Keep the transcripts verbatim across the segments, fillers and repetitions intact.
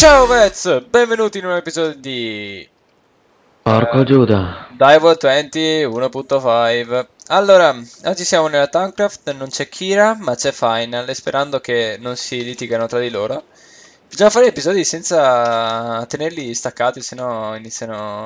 Ciao Vez, benvenuti in un nuovo episodio di Porco uh, Giuda. Dive venti uno punto cinque. Allora, oggi siamo nella Thaumcraft, non c'è Kira, ma c'è Final, e sperando che non si litigano tra di loro. Bisogna fare episodi senza tenerli staccati, sennò iniziano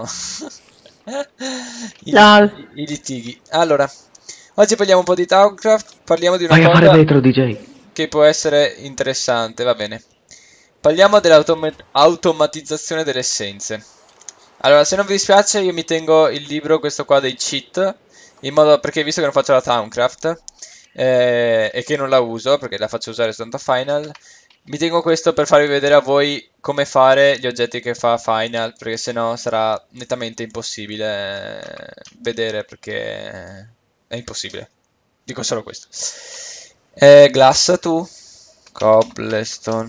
i, Lol. lit- i litighi. Allora, oggi parliamo un po' di Thaumcraft, parliamo di una Vai a fare cosa vetro, D J. che può essere interessante, va bene. Parliamo dell'automatizzazione delle essenze. Allora, se non vi dispiace, io mi tengo il libro, questo qua dei cheat, in modo perché visto che non faccio la Thaumcraft eh, e che non la uso, perché la faccio usare soltanto a Final, mi tengo questo per farvi vedere a voi come fare gli oggetti che fa Final, perché sennò sarà nettamente impossibile eh, vedere, perché è impossibile. Dico solo questo. Eh, Glass tu? Cobblestone.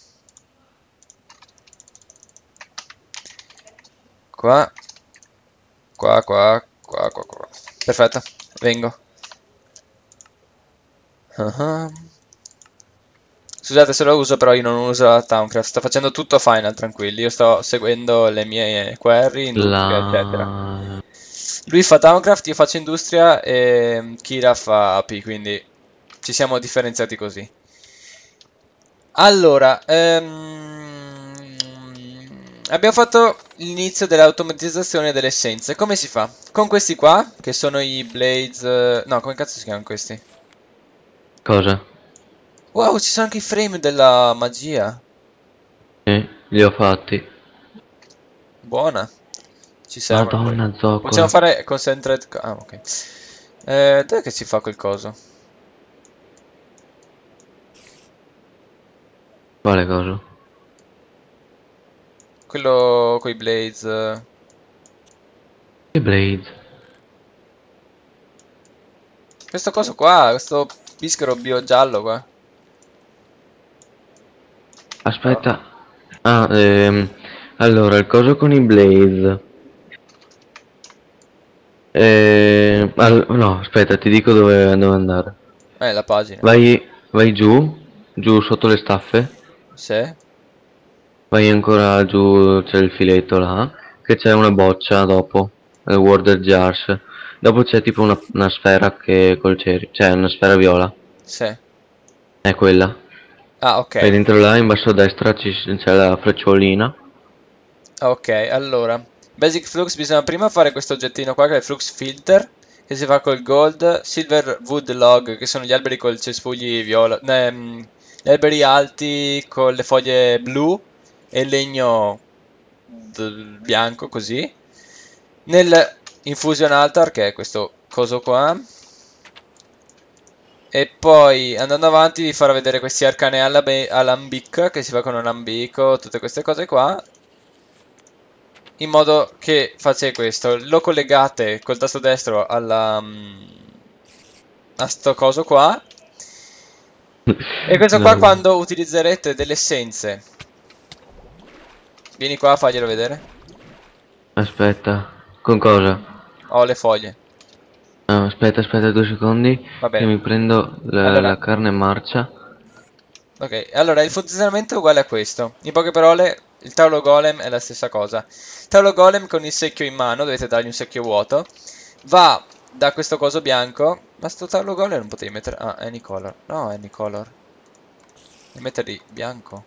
Qua. Qua, qua, qua, qua, qua. Perfetto, vengo. Ah. Scusate se lo uso, però io non uso la Thaumcraft. Sto facendo tutto Final, tranquilli. Io sto seguendo le mie query, industria, eccetera. La... Lui fa Thaumcraft, io faccio industria e Kira fa A P, quindi ci siamo differenziati così. Allora, ehm, abbiamo fatto l'inizio dell'automatizzazione delle essenze. Come si fa? Con questi qua, che sono i Blades... eh, No, come cazzo si chiamano questi? Cosa? Wow, ci sono anche i frame della magia. Eh, li ho fatti. Buona. Ci servono poi. Madonna, Possiamo zoccolo. fare concentrate... Ah, ok. Eh, dov'è che si fa quel coso? Quale cosa? Quello con i Blades... eh. Che Blade? Questo coso qua, questo bischero bio giallo qua. Aspetta. Ah, ehm... Allora, il coso con i Blaze. Eh... al- No, aspetta, ti dico dove, dove andare. Eh, la pagina. Vai, vai giù, giù sotto le staffe. Sì? Vai ancora giù, c'è il filetto là, che c'è una boccia dopo, il Water Jars. Dopo c'è tipo una, una sfera che col ceri, cioè una sfera viola, Sì. è quella. Ah, ok. Vai dentro là, in basso a destra ci- c'è la frecciolina. Ok, allora. Basic Flux, bisogna prima fare questo oggettino qua che è il Flux Filter, che si fa col Gold, Silver Wood Log, che sono gli alberi con i cespugli viola, ne- mm, gli alberi alti con le foglie blu e il legno d- bianco, così. Nel Infusion Altar, che è questo coso qua. E poi andando avanti vi farò vedere questi arcane alabe- alambic, che si fa con un alambico, tutte queste cose qua. In modo che fate questo, lo collegate col tasto destro alla, mm, a sto coso qua. E questo qua Lol. quando utilizzerete delle essenze. Vieni qua, faglielo vedere. Aspetta, con cosa? Ho le foglie. Ah, aspetta, aspetta due secondi, Va che bene. mi prendo la, Allora, la carne marcia. ok, allora il funzionamento è uguale a questo. In poche parole, il tavolo golem è la stessa cosa. Il tavolo golem con il secchio in mano, dovete dargli un secchio vuoto, va da questo coso bianco. Ma sto tavolo golem non potevi mettere... Ah, Anycolor. No, Anycolor. Devi metterli bianco.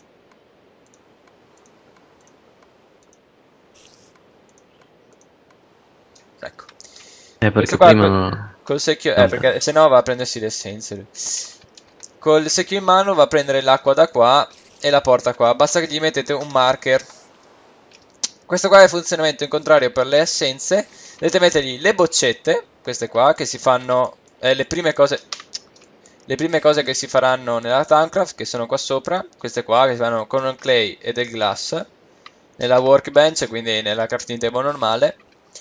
Ecco. Eh, Questo perché qua prima col, non... col secchio... Eh, non- perché se no va a prendersi le essenze lui. Col secchio in mano va a prendere l'acqua da qua e la porta qua. Basta che gli mettete un marker. Questo qua è il funzionamento in contrario per le essenze. Dovete mettergli le boccette, queste qua, che si fanno eh, le prime cose. Le prime cose che si faranno nella Thaumcraft, che sono qua sopra, queste qua, che si fanno con un clay e del glass, nella workbench, quindi nella crafting table normale.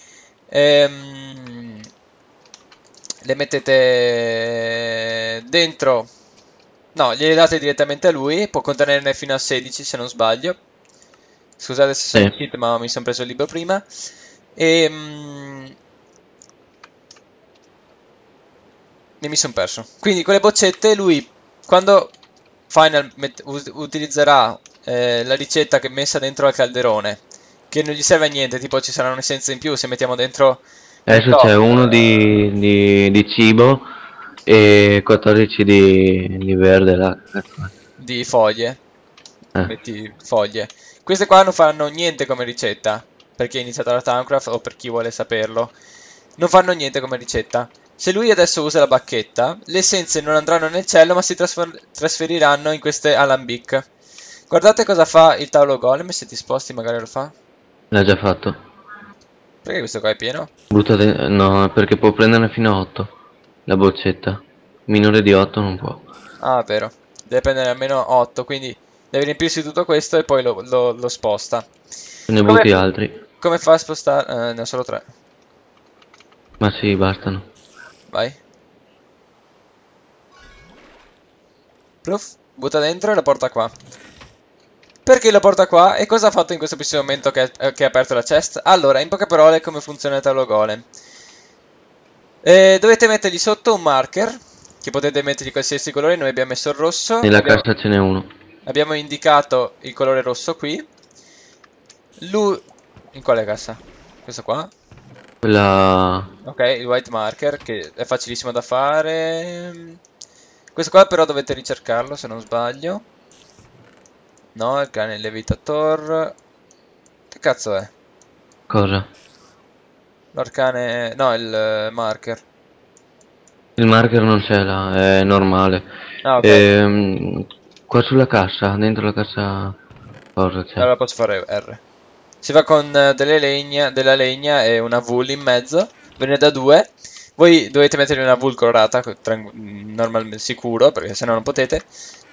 Ehm, le mettete dentro. No, gliele date direttamente a lui, può contenerne fino a sedici se non sbaglio. Scusate se sono in Sì. cheat, ma mi sono preso il libro prima. E, mm, e mi sono perso. Quindi con le boccette lui, quando Final met- us- utilizzerà eh, la ricetta che è messa dentro al calderone, che non gli serve a niente, tipo ci saranno essenze in più se mettiamo dentro, non Adesso so, c'è uno di, di, di cibo e quattordici di, di verde là. di foglie. Eh, Metti foglie. Queste qua non fanno niente come ricetta, per chi ha iniziato la Thaumcraft o per chi vuole saperlo. Non fanno niente come ricetta. Se lui adesso usa la bacchetta, le essenze non andranno nel cielo ma si trasfer- trasferiranno in queste alambic. Guardate cosa fa il tavolo golem, se ti sposti magari lo fa. l'ha già fatto. Perché questo qua è pieno? Buttate, no, perché può prenderne fino a otto. La boccetta. Minore di otto non può. Ah, vero. Deve prendere almeno otto, quindi deve riempirsi tutto questo e poi lo, lo- lo sposta. Ne Come, butti altri. come fa a spostare? Eh, ne ho solo tre. Ma sì, bastano. Vai. Pluff, butta dentro e la porta qua. Perché la porta qua? E cosa ha fatto in questo preciso momento che, eh, che ha aperto la chest? Allora, in poche parole, come funziona il tavolo golem. Eh, dovete mettergli sotto un marker, che potete mettergli qualsiasi colore, noi abbiamo messo il rosso. Nella Abbiamo, cassa ce n'è uno. abbiamo indicato il colore rosso qui. Lui... In quale cassa? Questo qua? Quella... Ok, il white marker, che è facilissimo da fare. Questo qua però dovete ricercarlo, se non sbaglio. No, il cane levitator. Che cazzo è? Cosa? L'arcane... No, il eh, marker. Il marker non c'è là, è normale. Ah, ok. Ehm, qua sulla cassa, dentro la cassa... Cosa c'è? Allora posso fare R. Si fa con eh, delle legna, della legna e una wool in mezzo. Ve ne da due. Voi dovete mettere una wool colorata, normalmente sicuro, perché sennò non potete.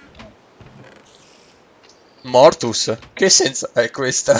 Mortus? Che senso è questa?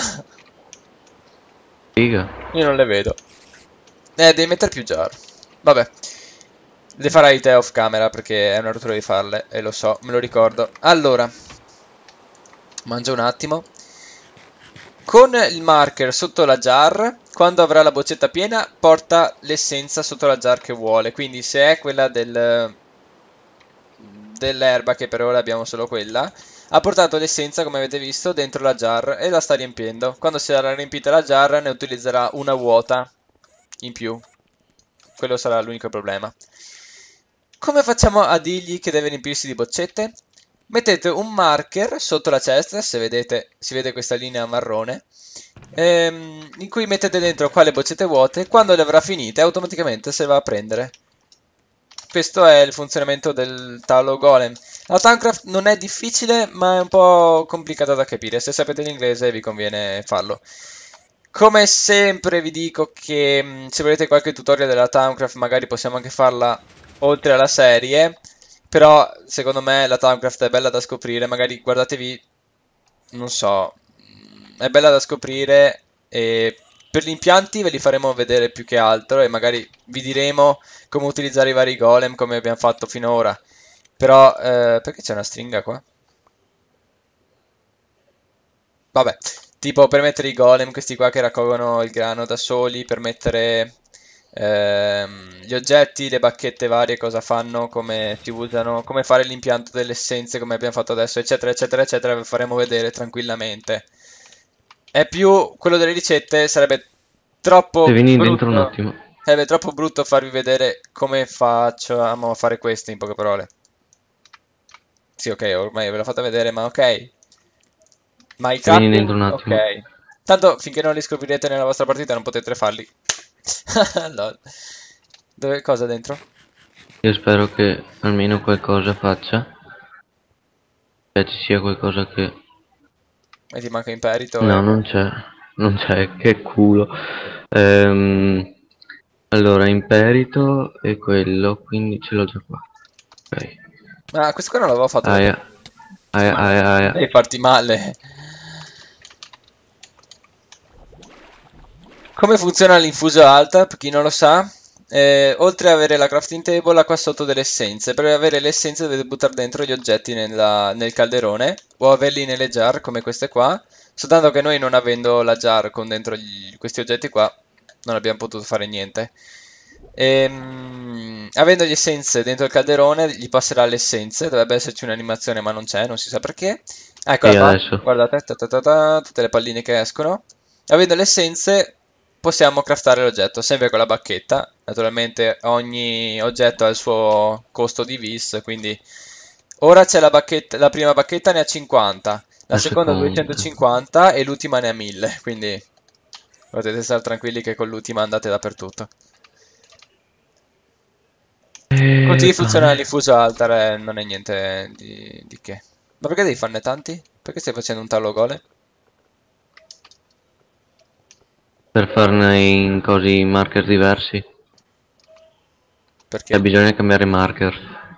Figa. Io non le vedo. Eh, devi mettere più jar. Vabbè. Le farai te off camera perché è una rottura di farle. E lo so, me lo ricordo. Allora. Mangio un attimo. Con il marker sotto la jar, quando avrà la boccetta piena, porta l'essenza sotto la jar che vuole. Quindi se è quella del... dell'erba, che per ora abbiamo solo quella, ha portato l'essenza, come avete visto, dentro la jar e la sta riempiendo. Quando sarà riempita la jar ne utilizzerà una vuota in più. Quello sarà l'unico problema. Come facciamo a dirgli che deve riempirsi di boccette? Mettete un marker sotto la chest, se vedete, si vede questa linea marrone, ehm, in cui mettete dentro qua le boccette vuote. Quando le avrà finite automaticamente se le va a prendere. Questo è il funzionamento del tavolo golem. La Thaumcraft non è difficile, ma è un po' complicata da capire. Se sapete l'inglese vi conviene farlo. Come sempre vi dico che mh, se volete qualche tutorial della Thaumcraft magari possiamo anche farla oltre alla serie. Però secondo me la Thaumcraft è bella da scoprire. Magari guardatevi, non so, mh, è bella da scoprire. E per gli impianti ve li faremo vedere più che altro. E magari vi diremo come utilizzare i vari golem come abbiamo fatto finora. Però, eh, perché c'è una stringa qua? Vabbè, tipo per mettere i golem, questi qua che raccolgono il grano da soli, per mettere ehm, gli oggetti, le bacchette varie, cosa fanno, come si usano, come fare l'impianto delle essenze, come abbiamo fatto adesso, eccetera, eccetera, eccetera, ve faremo vedere tranquillamente. È più, quello delle ricette sarebbe Se troppo vieni dentro un brutto, attimo. sarebbe troppo brutto farvi vedere come facciamo a fare questo in poche parole. Sì, ok, ormai ve l'ho fatta vedere, ma ok. Ma i Se vieni crafting? dentro un Ok. attimo. Tanto finché non li scoprirete nella vostra partita non potete farli. Lol. Dove, cosa dentro? Io spero che almeno qualcosa faccia. Cioè ci sia qualcosa che... E ti manca imperito No, e... non c'è. Non c'è, che culo. Ehm, allora, imperito è quello, quindi ce l'ho già qua. Ok. Ah, questo qua non l'avevo fatto Aia. vedere. Aia, Ma aia, aia. devi farti male. Come funziona l'infuso alta, per chi non lo sa? Eh, oltre ad avere la crafting table, ha qua sotto delle essenze. Per avere le essenze dovete buttare dentro gli oggetti nella- nel calderone o averli nelle jar come queste qua. Soltanto che noi non avendo la jar con dentro gli- questi oggetti qua non abbiamo potuto fare niente. Ehm, avendo le essenze dentro il calderone gli passerà le essenze. Dovrebbe esserci un'animazione ma non c'è, non si sa perché. Eccola E qua, adesso? guardate, ta ta ta ta, tutte le palline che escono. Avendo le essenze possiamo craftare l'oggetto, sempre con la bacchetta. Naturalmente ogni oggetto ha il suo costo di vis, quindi ora c'è la bacchetta, la prima bacchetta ne ha cinquanta, la La seconda seconda. duecentocinquanta e l'ultima ne ha mille, quindi potete stare tranquilli che con l'ultima andate dappertutto. E Così funziona pane. l'infuso altar, non è niente di, di che. Ma perché devi farne tanti? Perché stai facendo un talo gole? Per farne in così marker diversi. E Perché? bisogna cambiare marker.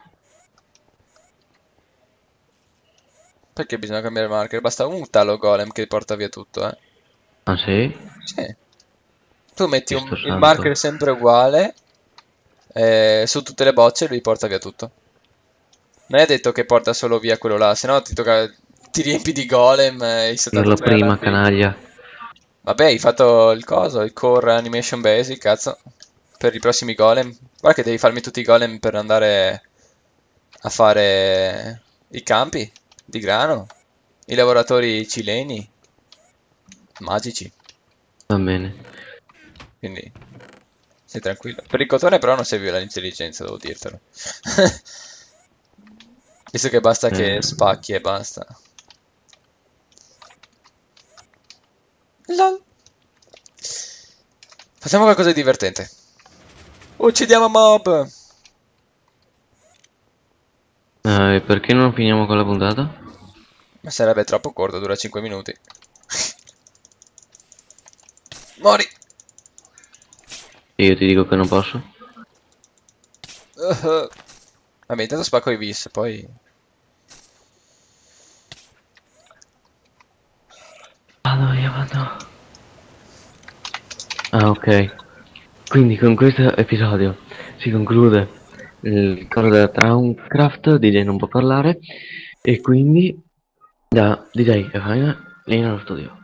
Perché bisogna cambiare marker? Basta un talo golem che porta via tutto, eh. Ah sì? Sì. Tu metti un- Cristo il santo. marker sempre uguale eh, su tutte le bocce e lui porta via tutto. Non è detto che porta solo via quello là, se no ti tocca, ti riempi di golem e i Dirlo settantatré prima, arrabbi. canaglia. Vabbè, hai fatto il coso, il core animation basic, cazzo. Per i prossimi golem. Guarda che devi farmi tutti i golem per andare a fare i campi di grano. I lavoratori cileni, magici. Va bene. Quindi stai tranquillo. Per il cotone però non serve l'intelligenza, devo dirtelo. Visto che basta che Eh, spacchi e basta. LOL. Facciamo qualcosa di divertente. Uccidiamo mob! eh, perché non finiamo con la puntata? Ma sarebbe troppo corto, dura cinque minuti. Mori! E io ti dico che non posso. Uh-huh. Vabbè, intanto spacco i vis, poi... Vado, io vado. Ah, ok. Quindi con questo episodio si conclude il coro della Trawncraft, D J non può parlare, e quindi da D J e Faina, linea allo studio.